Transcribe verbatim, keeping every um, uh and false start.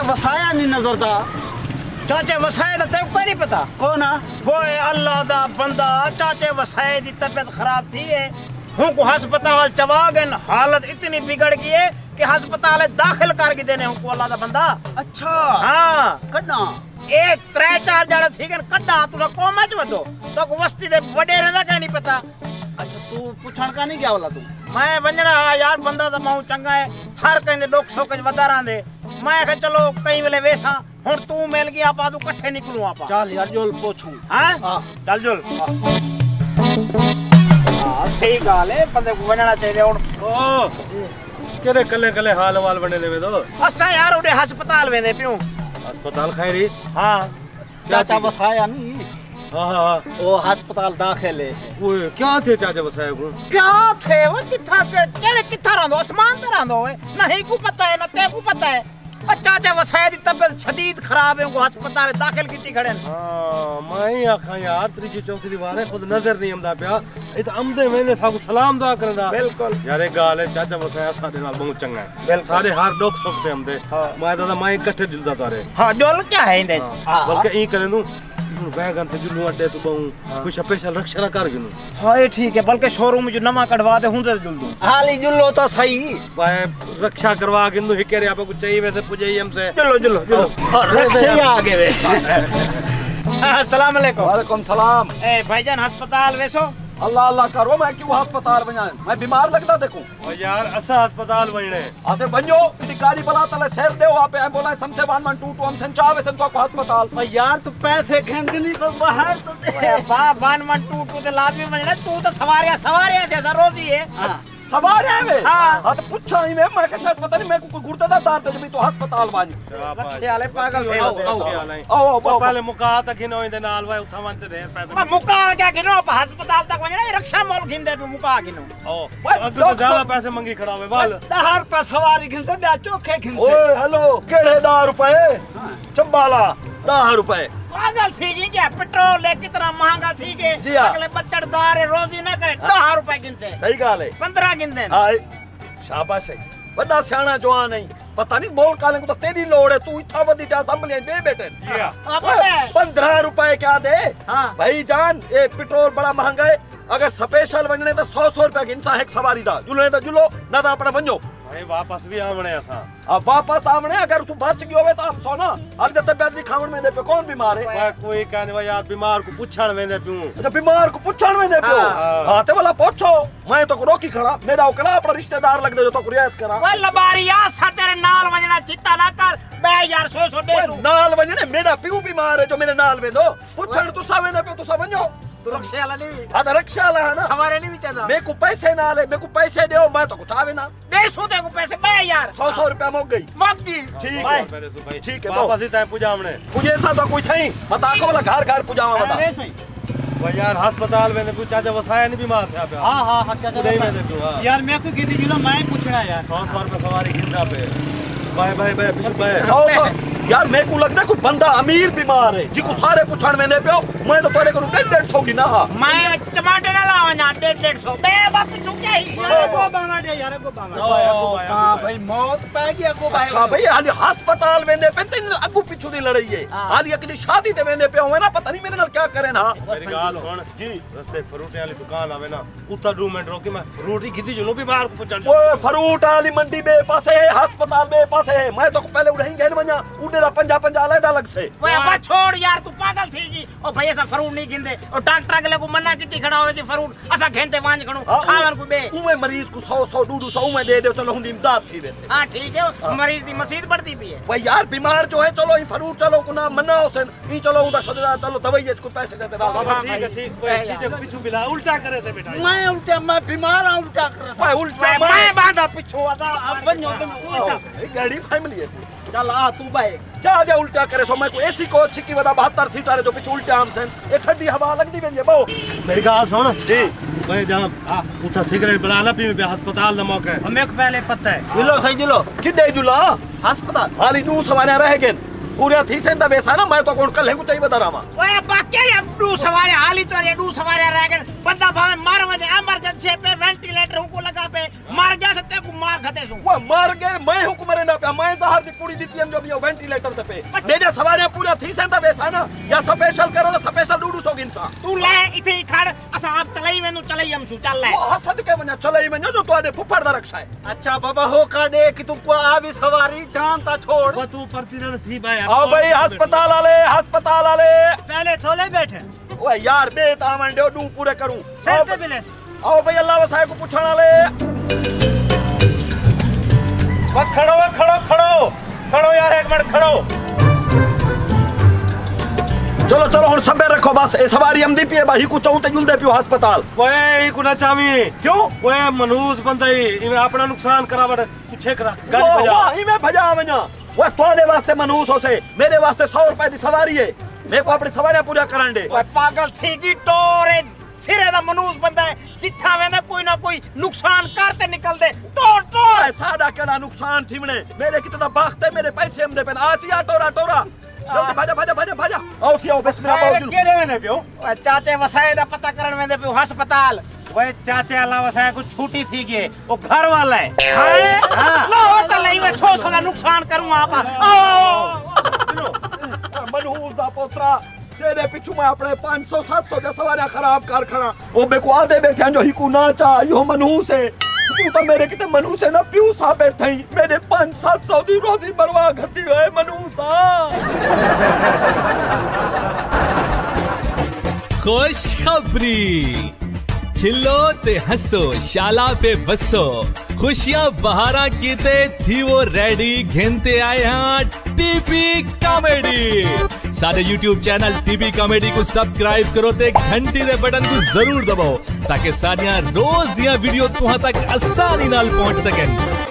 चाचा वसाया नहीं नजर था। चाचे वसाए दा तेको कोई नहीं पता कौन आ? वो है अल्लाह दा बंदा। चाचे वसाए दी तबीयत खराब थी है, हूँ को अस्पताल चवा गए, हालत इतनी बिगड़ गई है कि अस्पताल दाखिल करके देने हूँ को अल्लाह दा बंदा। अच्छा हाँ कन्ना एक त्रै चार जड़ा थी गन कड्डा तुरा कोमा च वदो तो को वस्ती दे वडे रहंदा कहीं नहीं पता। अच्छा तू पुछण का नहीं गया वाला तू? मैं वंजणा यार बंदा तो माऊ चंगा है, हर कहंदे दुख सुख वधारा दे। मैं कह चलो कई वेले वेसा हुन तू मिल गया आपा तू इकट्ठे निकलू आपा। चल यार जोल पूछूं। हां हां चल जोल। हां सही गाल है, बंदे को वंजणा चाहिए हुन। ओ केरे कले कले हाल वाल बने लेवे दो असा यार उडे अस्पताल वेंदे पियो। अस्पताल खैरी? हां चाचा वसाया नहीं? हां हां वो अस्पताल दाखिल है। ओए क्या थे चाचा वसाया को? क्या थे वो किथा के केड़े किथा रंदो आसमान ते रंदो है नहीं को पता है ना ते को पता है। और चाचा वसाया दी तबीयत शदीद खराब है, उनको अस्पताल दाखिल की खड़े। हां मैं आखा यार त्रीजी चौथी बार है खुद नजर नहीं आंदा पिया इत आमदे मैंने साकू सलाम दुआ करदा। बिल्कुल यार एक गाल है चाचा वसाया साडे नाल बहुत चंगा है, सारे हर दुख सुख ते आंदे। मैं दादा मैं इकट्ठे दिलदा तारे। हां डोल क्या है इंदे बल्कि ई करे नु बैगन ते जुलू अड्डे तो बहु कुछ स्पेशल रक्षा कर गिनु। हां ये ठीक है, बल्कि शोरूम जो नवा कढवा दे हुंदे जुल दूं। हाली जुल्लो तो सही भाई रक्षा करवा गिनु हिकेरे आपको कुछ चाहिए वैसे पुजाई हमसे। चलो चलो चलो रक्षा ही आगे वे। अस्सलाम वालेकुम। वालेकुम सलाम। ए भाईजान अस्पताल वेसो? अल्लाह अल्लाह करो, मैं क्यों अस्पताल बना? मैं बीमार लगता देखूं। और यार असा अस्पताल बनने आते बनो इतनी गाड़ी बला तले शहर दे वहां पे एम्बुलेंस हमसे वन वन टू टू हम संचावे संतो को अस्पताल। और यार तू पैसे खेंग नहीं तो बाहर तो दे। बा वन वन टू टू ते लाजमी बनना, तू तो सवारियां सवारियां जैसा रोजी है। हां सवार है वे। हाँ। हां तो पूछा ही मैं मैं शायद पता नहीं मैं को कोई गुर्दा दार तो जब तो अस्पताल बानी। रक्षे वाले पागल थे। आओ आओ पहले मुका तक नो इंदे नाल भाई उठा वंते दे पैसे। मैं मुका क्या गिनो अस्पताल तक वणा रक्षा मोल गिंदे पे मुका गिनो। ओ अग तो ज्यादा पैसे मंगी खड़ा हुए बाल दहार पर सवारी घिन से ब्या चोखे घिन से। ओए हेलो केड़े दस रुपए चंबाला दस रुपए पागल थी गई क्या? पेट्रोल है कितना महंगा थी के जी हाँ। अगले बच्चड़दार है रोजी ना करे दस रुपए गिनते। सही गाल है। पंद्रह गिन दे। हाय शाबाश है बड़ा सियाना जवान नहीं पता नहीं बोल काले को तो तेरी लोड़ है तू इतना बड़ी चा संभलिया दे बेटे। पंद्रह रुपए क्या दे? हाँ। भाई जान ये पेट्रोल बड़ा महंगा है, अगर स्पेशल बनने तो सौ सौ रुपया गिनसा है सवारी दा जुलने तो जुलो ना तो अपना बनो भाई वापस भी आवणे असा। अब वापस आवणे अगर तू बच गयो होवे तो हम सोना आज जब तबियत भी खावन में दे पे कौन बीमार है? भाई कोई कहने भाई यार बीमार को पूछण वेंदे पियो। अच्छा बीमार को पूछण में दे पे हां ते वाला पूछो मैं तो रोकी खड़ा मेरा ओकला अपना रिश्तेदार लग दे जो तो रियायत करा। ओए लबारिया सा तेरे नाल वजना चिंता ना कर बे यार सौ सौ दे दूं। नाल वजने मेरा पियो बीमार है जो मेरे नाल वेंदो पूछण तू सावे ने पे तू समझो तू रक्षा वाला नहीं हां तो रक्षा वाला है ना सवारे नहीं विचारदा। मेरे को पैसे ना ले मेरे को पैसे दो मैं तो कुछ आवे ना दे सो दे को पैसे बे यार सौ सौ रुपया मोग गई मग्गी। ठीक भाई है भाई ठीक है वापस ही टाइम पुजावणे मुझे ऐसा तो कोई थई बता को वाला घर घर पुजावा बता। अरे सही भाई यार अस्पताल में कुछ चाचा वसाया नहीं बीमार था पे। हां हां अच्छा नहीं में दे तू। हां यार मैं को गिदी जिलो मैं पूछना यार सौ सौ रुपए सवारी गिनदा पे। भाई भाई भाई पिछु भाई सौ सौ यार मेरे को लगता है कोई बंदा अमीर बीमार है जी को सारे पुछण में दे पियो मैं तो तोरे को डेढ़ डेढ़ सौ गिना। मैं टमाटर ना लावा ना डेढ़ डेढ़ सौ बे बाप चुक क्या ही यार को बांगा दे यार को बांगा। हां भाई मौत पै गया को भाई। अच्छा भाई हाली अस्पताल वेंदे पे तीन अगू पिछु दी लड़ाई है हाली अगली शादी ते वेंदे पे होवे ना पता नहीं मेरे नाल क्या करे ना। मेरी गाल सुन जी रस्ते फ्रूट वाली दुकान आवे ना उता दो मिनट रोके मैं फ्रूट दी गिदी जुनो बीमार को पुछण। ओए फ्रूट वाली मंडी बे पासे है अस्पताल बे पासे है मैं तो पहले उड़ाई गए मजा उड़े दा पंजा पंजा अलग अलग से। ओए बा छोड़ यार तू पागल थी जी ओ भैया सा फ्रूट नहीं गिंदे और डॉक्टर अगले को मना की खड़ा हो जी फ्रूट असा घेंटे वांज खणो खावन को बे उमे मरीज को सौ सौ दो सौ में दे दे चलो हुंदी इमदाद थी वैसे। हां ठीक है मरीज दी मसीद बढ़ती भी है। भाई यार बीमार जो है चलो ई फ्रूट चलो को ना मनाओ से ई चलो उदा सदा चलो दवाई को पैसे जैसे डाल। बाबा ठीक है ठीक कोई चीज पिछु बिला उल्टा करे से बेटा मैं उल्टा मैं बीमार हूं उल्टा कर। भाई उल्टा मैं बांधा पिछु आता अब बनो उल्टा गाड़ी फैमिली है चल आ तू भाई क्या जा उल्टा करे सो मैं को एसी कोच की वदा बहत्तर सीटर है जो पिछु उल्टा हम से ये ठंडी हवा लगदी वेंदी बो। मेरी गाल सुन जी भाई जहां उठा सिगरेट बना ना पी पे अस्पताल दा मौका है हमें को पहले पता है दिलो सही दिलो किदे जुला अस्पताल हाली दू सवारे रह गए पूरे थी सेंदा बेसा ना मैं तो कोण कल है को चाहिए बता रहा ओए बाके डू सवारे हाली तो ये डू सवारे रह गए बंदा भावे मार वजे इमरजेंसी पे वेंटिलेटर को लगा पे मर जा सकते को मार घते सु वो मर गए मैं हुक्म ना पे मैं जहर दी पूरी दिती हम जो भी वेंटिलेटर ते पे मेरे सवारे पूरा थी सेंदा बेसा ना या स्पेशल करो तो स्पेशल डूडू सो गिनसा तू ले इथे ही खड़ असा आप चलाई वेनु चलाई हम सु चल ले वो हसद के वना चलाई में जो तो आदे फुफड़ दा रक्षा है। अच्छा बाबा हो का दे कि तू को आवी सवारी जानता छोड़ वो तू परती थी भाई आओ भाई अस्पताल वाले अस्पताल वाले पहले थोले बैठे ओए यार बे तामन दो डू पूरे करूं सर के बिलेस आओ भाई अल्लाह वसाए को पूछण वाले वो खड़ो वो खड़ो खड़ो खड़ो यार एक मिनट खड़ो चलो चलो हुन सबे रखो बस ए सवारी हम दी पिए भाई को चाहूं ते जुलदे पियो अस्पताल ओए को ना चावी क्यों ओए मनूस बंदई इमे अपना नुकसान करावट तू छेक रहा गाड़ी वाह बजा वाह इमे भजा वना वो तोने वास्ते मनूस हो से मेरे वास्ते सौ रुपए दी सवारी है मैं को अपनी सवारियां पूरा करन दे ओए पागल थी की टोरे सिरे दा मनूस बंदा है जिथा वेंदा कोई ना कोई नुकसान करते निकल दे टोर टोर साडा केड़ा नुकसान थीमने मेरे कितना बाखते मेरे पैसे हम दे पेन आसिया टोरा टोरा जल्दी भाजा भाजा भाजा भाजा आओ सी आओ बिस्मिल्लाह अरे बाउल केड़े वेंदे पियो ओए चाचे वसाए दा पता करन वेंदे पियो अस्पताल ओए चाचे अल्लाह वसाए को छुट्टी थी गए वो घर वाला है हां लो तो लई में सौ सौ दा नुकसान करूं आप मनहूस दा पोतरा तेरे पिछू मैं अपने पाँच सौ सात सौ दे सवारियां खराब कर खड़ा ओ बे को आदे बैठे जो ही को ना चा यो मनहूस है तू तो मेरे किते मनहूस है ना प्यू साबित थई मेरे पाँच सात सौ दी रोजी बर्बाद घती है मनहूसा खुशखबरी खिलो ते हंसो शाला पे बसो खुशियां बहारा कीते थी वो रेडी घेनते आए हैं टीपी कॉमेडी सारे यूट्यूब चैनल टीपी कॉमेडी को सब्सक्राइब करो ते घंटी दे बटन को जरूर दबाओ ताकि सारियां रोज दियां वीडियो तुहां तक आसानी नाल पहुंच सकें।